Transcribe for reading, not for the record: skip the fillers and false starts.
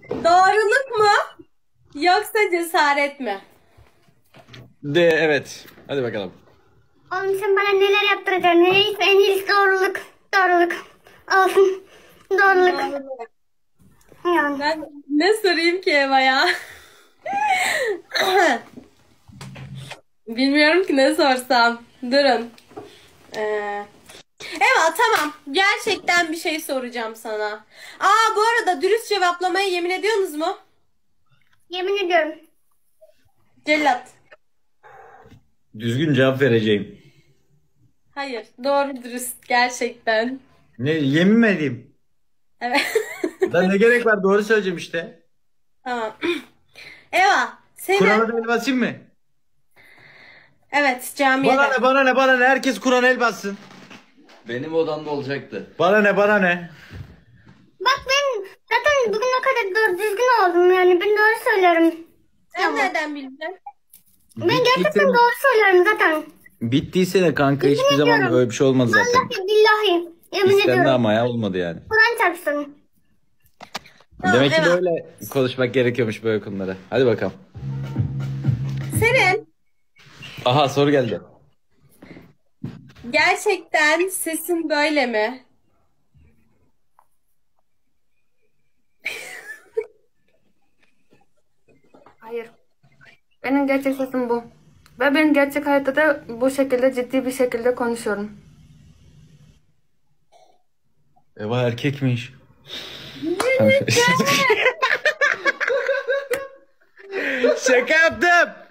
Doğruluk mu yoksa cesaret mi? Evet. Hadi bakalım. Oğlum sen bana neler yaptıracaksın? Neyse en iyisi doğruluk. Doğruluk. Olsun. Doğruluk. Doğruluk. Yani. Ben ne sorayım ki Eva ya? Bilmiyorum ki ne sorsam. Durun. Eva tamam. Gerçekten bir şey soracağım sana. Bu arada dürüst cevaplamaya yemin ediyorsunuz mu? Yemin ediyorum. Cellat. Düzgün cevap vereceğim. Hayır. Doğru dürüst. Gerçekten. Ne yemin mi edeyim? Evet. Lan ne gerek var, doğru söyleyeceğim işte. Tamam. Eva Kur'an'a senin. el basayım mı? Evet camiye Bana de. ne bana ne bana ne, herkes Kur'an'a el bassın. Benim odamda olacaktı. Bana ne bana ne. Bak ben zaten bugüne kadar doğru düzgün oldum yani. Ben doğru söylerim. Sen nereden bildin? Ben gerçekten doğru söylüyorum zaten. Bittiyse de kanka hiçbir zaman ediyorum. öyle bir şey olmaz zaten. Vallahi billahi. Yemin İstendi ediyorum. ama ya olmadı yani. Kur'an çarpsın. Tamam, Demek ki Eva. böyle konuşmak gerekiyormuş böyle konulara. Hadi bakalım. Senin Aha soru geldi. gerçekten sesin böyle mi? Hayır. Benim gerçek sesim bu. Ve ben gerçek hayatta da bu şekilde ciddi bir şekilde konuşuyorum. Eva erkekmiş. Şaka yaptım.